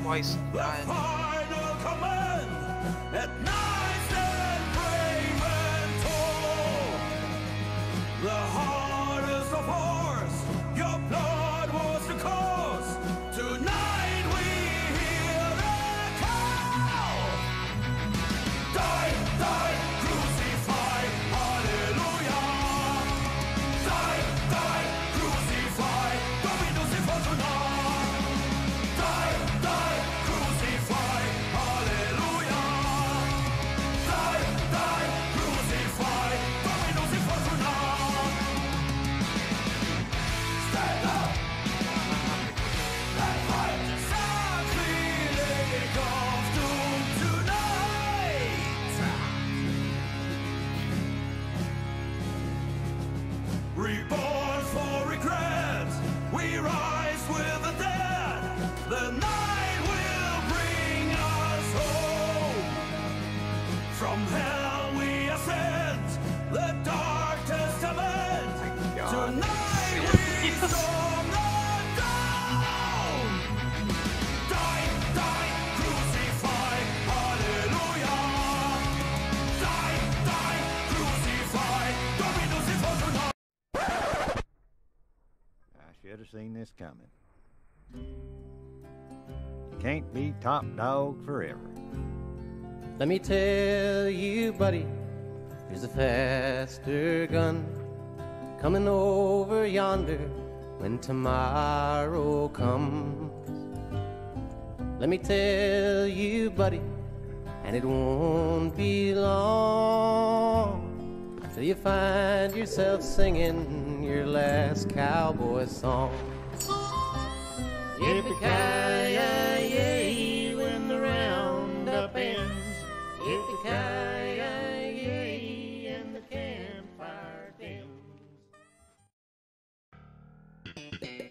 twice. The final command at night and brave and tall. The hardest of horse, your blood was the cause. Tonight we hear the call. Die, die, crucify, hallelujah. Die, die, crucify, Dominus in fortuna. Die, die, crucify, hallelujah. Die, die, crucify, Dominus in fortuna. Stand up and fight the sacrilege of doom tonight. Reborn for regret, we rise with the dead. The night will bring us home. From hell we ascend, the dark testament. Tonight we storm the dawn. Die, die, crucify, hallelujah. Die, die, crucify, Dominus in fortuna. I should have seen this coming. You can't be top dog forever. Let me tell you, buddy, there's a faster gun coming over yonder when tomorrow comes. Let me tell you, buddy, and it won't be long till you find yourself singing your last cowboy song. Yippee-ki-yay, when the roundup ends. Yippee-ki-yay, and the campfire dims.